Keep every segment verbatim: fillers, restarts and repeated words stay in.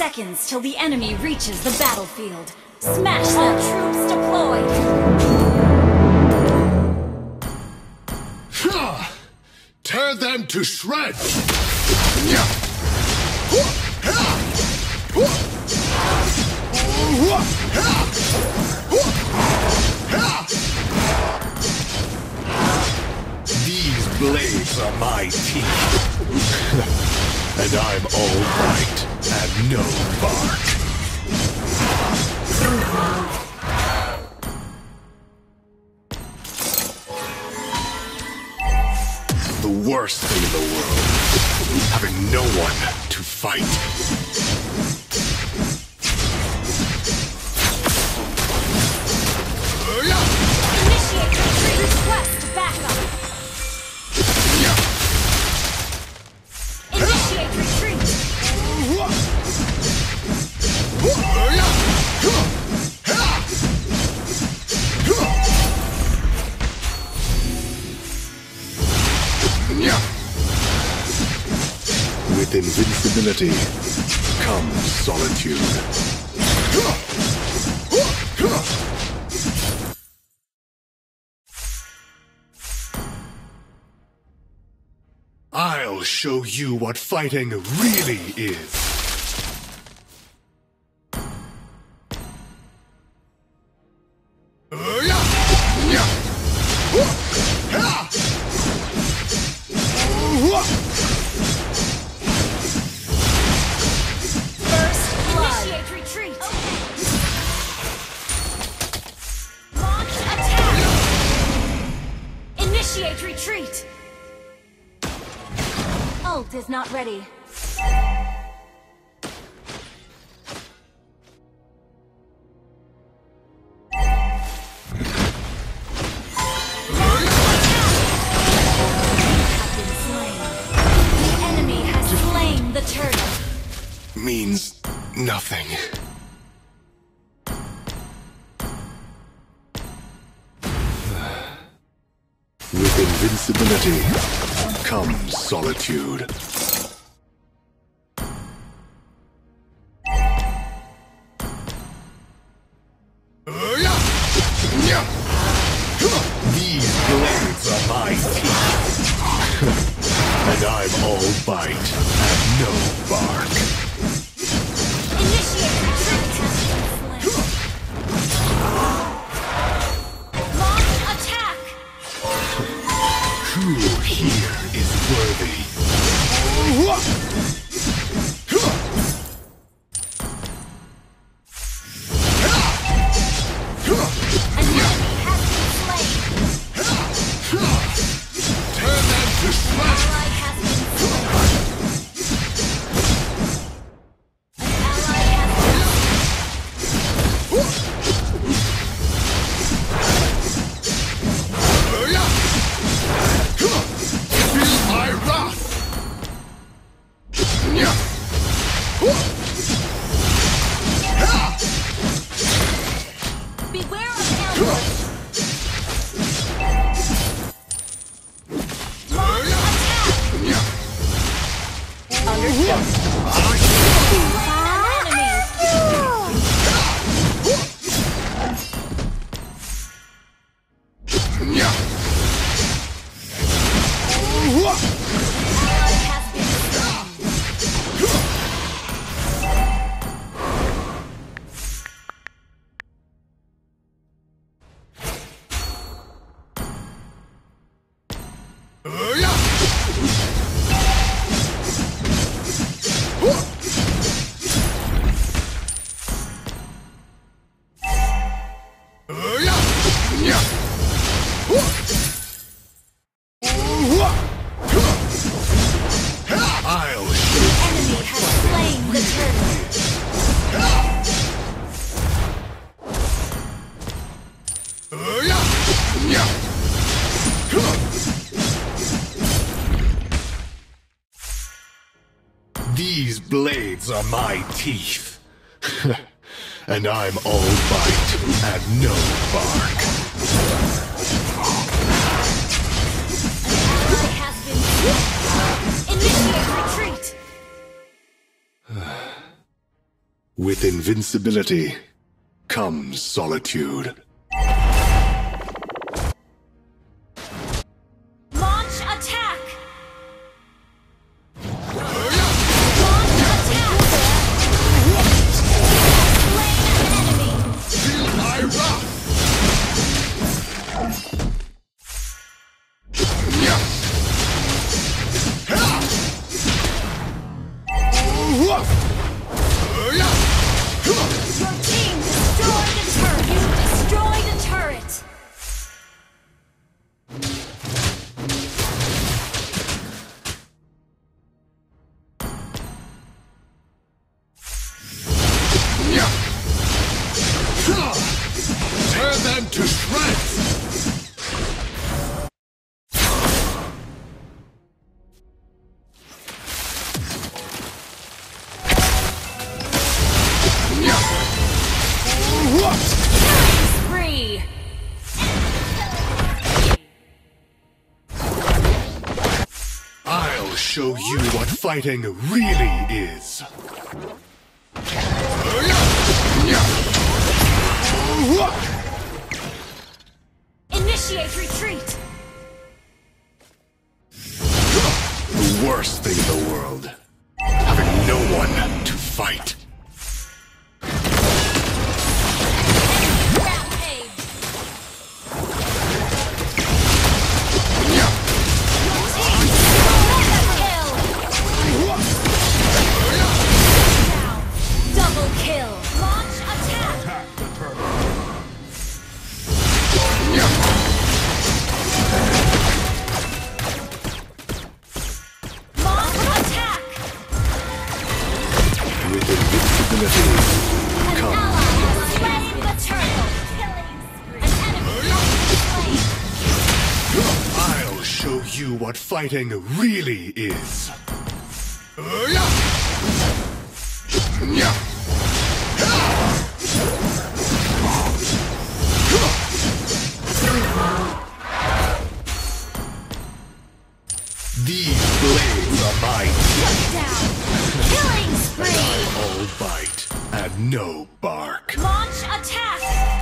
seconds till the enemy reaches the battlefield. Smash them! Troops deployed! Tear them to shreds! These blades are my teeth. And I'm all bite and no bark. The worst thing in the world, having no one to fight. Initiate retreat. Request backup. Initiate retreat. With invincibility comes solitude. I'll show you what fighting really is. First blood. Initiate retreat. Launch attack. Initiate retreat. Ult is not ready. Means nothing. With invincibility comes solitude. These blades are my teeth. And I'm all bite and no bark. Initiate retreat. Launch attack. Who here is worthy? An enemy has been slain. Turn them to smash! Ally has been slain. An ally has Feel my wrath! Beware of ambush. Launch attack. Understood. An enemy. Ally has been I'll enemy has slain the turtle. These blades are my teeth. And I'm all bite and no bark. An ally has been Initiate retreat. With invincibility comes solitude. Launch attack! Launch attack! Slain an enemy! Feel my wrath! Your team destroyed a turret! You destroyed a turret! Tear them to shreds! Spree! I'll show you what fighting really is. Initiate retreat! The worst thing in the world. Having no one to fight. Rampage! Down! Double kill! Launch attack! Launch attack! With invincibility An comes. ally has slain the turtle! An enemy has been slain! I'll show you what fighting really is. These blades are mine. Shut down! Killing spree! All bite and no bark. Launch attack!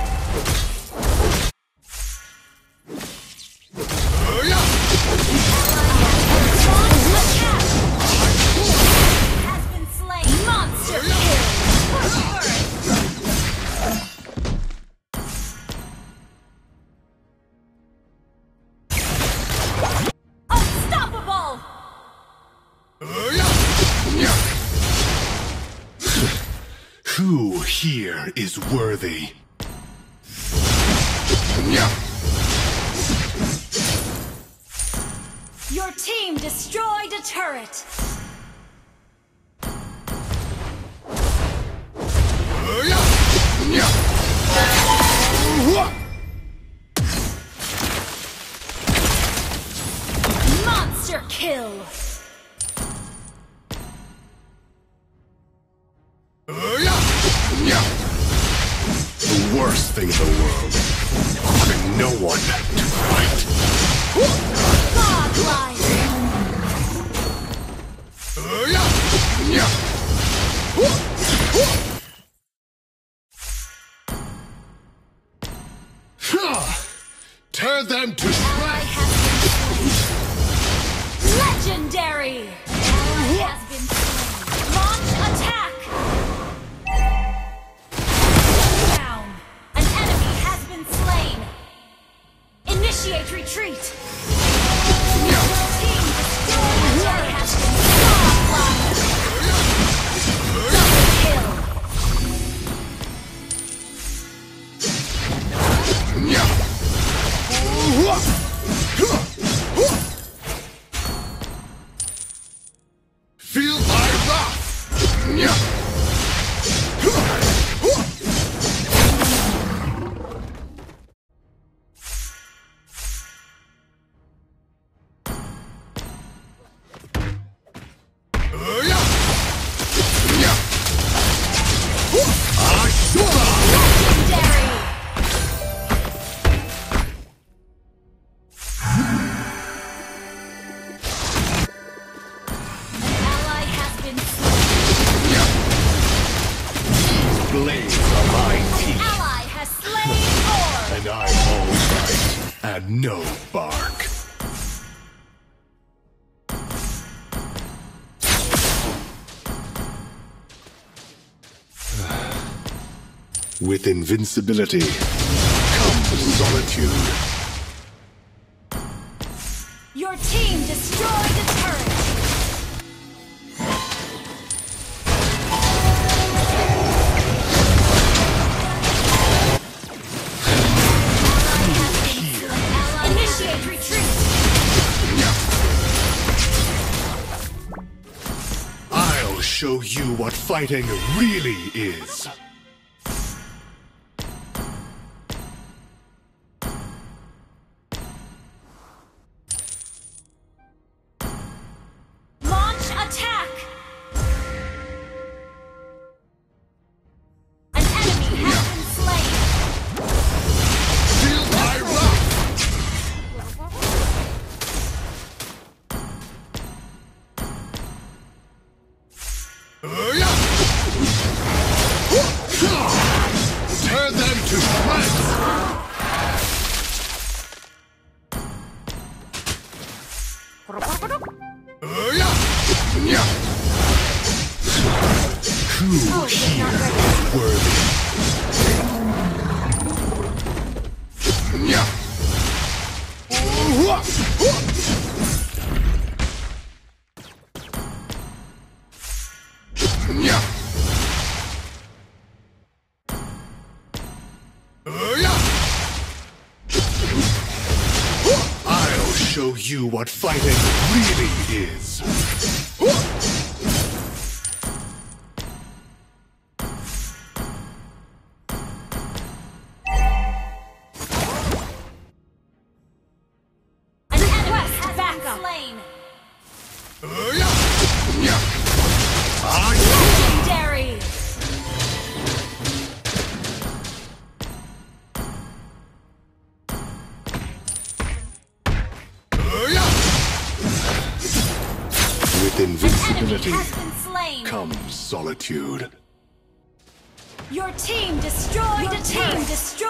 Launch attack! Has been slain! Monster kill! Unstoppable! Who here is worthy? Your team destroyed a turret! Monster kill! The worst thing in the world. Having no one to fight. Godlike! Tear them to Ally shreds! has been slain! Legendary! Ally has been slain! Launch attack! Down! An enemy has been slain! Initiate retreat! Your team destroyed a turret! Has been godlike! Double kill! Feel my wrath! and no bark. With invincibility comes solitude. Your team destroyed a turret. Initiate retreat. I'll show you what fighting really is. Launch attack. An enemy has been slain. Feel my wrath! Turn them to shreds! Who here is worthy? I'll show you what fighting really is. An enemy has been slain. Legendary. With An enemy invincibility has been slain. comes solitude. Your team destroyed a team destroyed.